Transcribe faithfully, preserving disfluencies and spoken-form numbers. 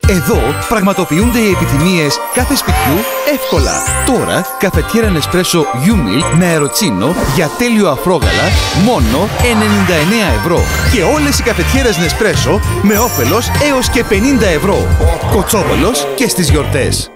Εδώ πραγματοποιούνται οι επιθυμίες κάθε σπιτιού εύκολα. Τώρα, καφετιέρα Nespresso U-Milk με αεροτσίνο για τέλειο αφρόγαλα μόνο ενενήντα εννέα ευρώ. Και όλες οι καφετιέρες Nespresso με όφελος έως και πενήντα ευρώ. Κοτσόβολος και στις γιορτές.